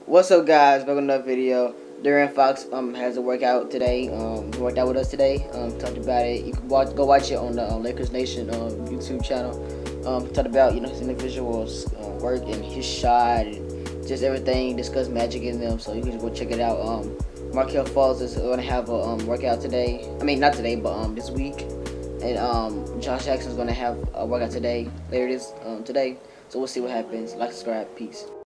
What's up, guys? Welcome to another video. Darren Fox has a workout today. He worked out with us today. Talked about it. You can go watch it on the Lakers Nation YouTube channel. Talked about his individuals work and his shot and just everything. Discuss magic in them. So you can go check it out. Markelle Fultz is going to have a workout today. I mean, not today, but this week. And Josh Jackson's going to have a workout later today. So we'll see what happens. Like, subscribe, peace.